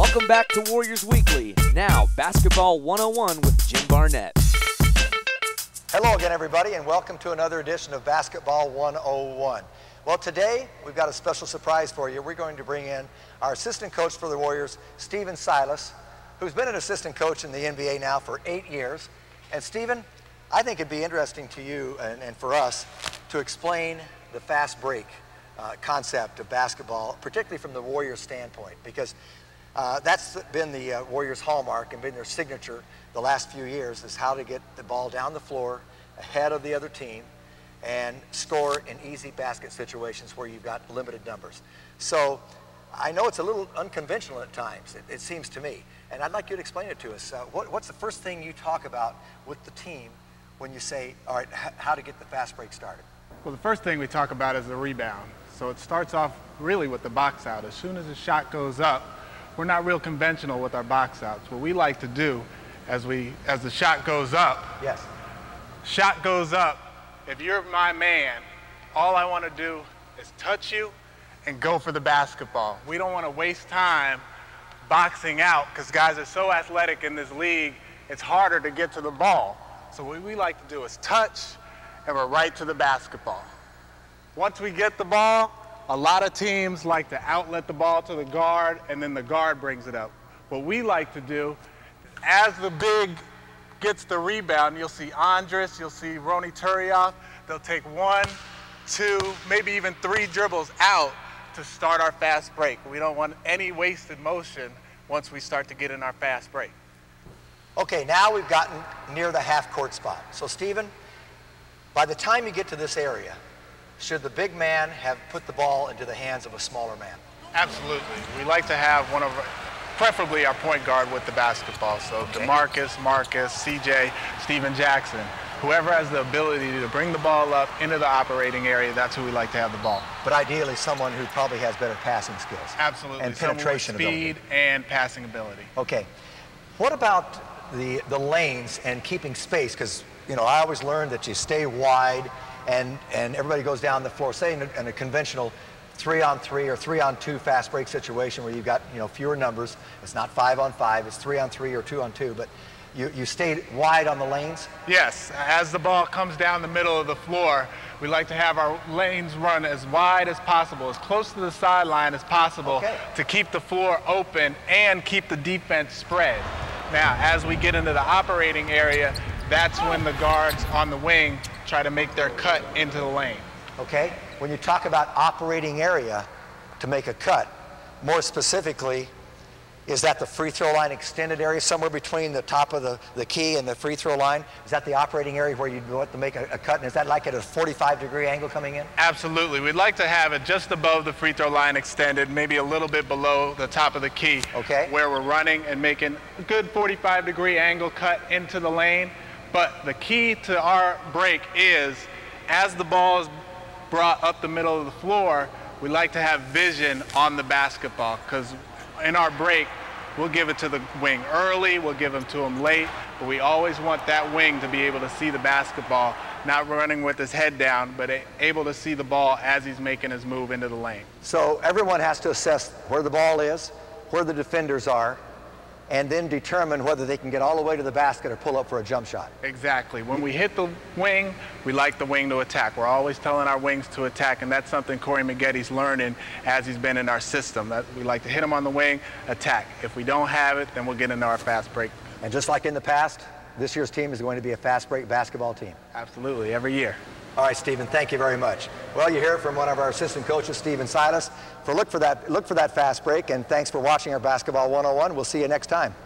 Welcome back to Warriors Weekly. Now, Basketball 101 with Jim Barnett. Hello again, everybody, and welcome to another edition of Basketball 101. Well, today we've got a special surprise for you. We're going to bring in our assistant coach for the Warriors, Stephen Silas, who's been an assistant coach in the NBA now for 8 years. And Stephen, I think it'd be interesting to you and for us to explain the fast break concept of basketball, particularly from the Warriors standpoint, because that's been the Warriors' hallmark and been their signature the last few years, is how to get the ball down the floor ahead of the other team and score in easy basket situations where you've got limited numbers. So I know it's a little unconventional at times, it seems to me, and I'd like you to explain it to us. What's the first thing you talk about with the team when you say, all right, how to get the fast break started? Well, the first thing we talk about is the rebound. So it starts off really with the box out. As soon as the shot goes up, we're not real conventional with our box outs. What we like to do as the shot goes up, yes, shot goes up, if you're my man, all I want to do is touch you and go for the basketball. We don't want to waste time boxing out because guys are so athletic in this league, it's harder to get to the ball. So what we like to do is touch and we're right to the basketball. Once we get the ball, a lot of teams like to outlet the ball to the guard and then the guard brings it up. What we like to do, as the big gets the rebound, you'll see Andres, you'll see Ronny Turiaf, they'll take 1, 2, maybe even 3 dribbles out to start our fast break. We don't want any wasted motion once we start to get in our fast break. Okay, now we've gotten near the half-court spot. So, Stephen, by the time you get to this area, should the big man have put the ball into the hands of a smaller man? Absolutely. We like to have preferably our point guard with the basketball. So okay. DeMarcus, Marcus, CJ, Steven Jackson, whoever has the ability to bring the ball up into the operating area, that's who we like to have the ball. But ideally someone who probably has better passing skills. Absolutely. And penetration speed ability. And passing ability. Okay. What about the lanes and keeping space? Because, you know, I always learned that you stay wide and everybody goes down the floor. Say in a conventional 3-on-3 or 3-on-2 fast break situation where you've got, you know, fewer numbers. It's not 5-on-5, it's 3-on-3 or 2-on-2, but you stay wide on the lanes? Yes, as the ball comes down the middle of the floor, we like to have our lanes run as wide as possible, as close to the sideline as possible, okay, to keep the floor open and keep the defense spread. Now, as we get into the operating area, that's when the guards on the wing try to make their cut into the lane. Okay, when you talk about operating area to make a cut, more specifically, is that the free throw line extended area, somewhere between the top of the key and the free throw line? Is that the operating area where you want to make a cut? And is that like at a 45-degree angle coming in? Absolutely. We'd like to have it just above the free throw line extended, maybe a little bit below the top of the key, okay, where we're running and making a good 45-degree angle cut into the lane. But the key to our break is, as the ball is brought up the middle of the floor, we like to have vision on the basketball, because in our break, we'll give it to the wing early, we'll give them to him late, but we always want that wing to be able to see the basketball, not running with his head down, but able to see the ball as he's making his move into the lane. So everyone has to assess where the ball is, where the defenders are, and then determine whether they can get all the way to the basket or pull up for a jump shot. Exactly. When we hit the wing, we like the wing to attack. We're always telling our wings to attack, and that's something Corey Maggetti's learning as he's been in our system. That we like to hit him on the wing, attack. If we don't have it, then we'll get into our fast break. And just like in the past, this year's team is going to be a fast break basketball team. Absolutely, every year. All right, Stephen, thank you very much. Well, you hear it from one of our assistant coaches, Stephen Silas. Look for that fast break, and thanks for watching our Basketball 101. We'll see you next time.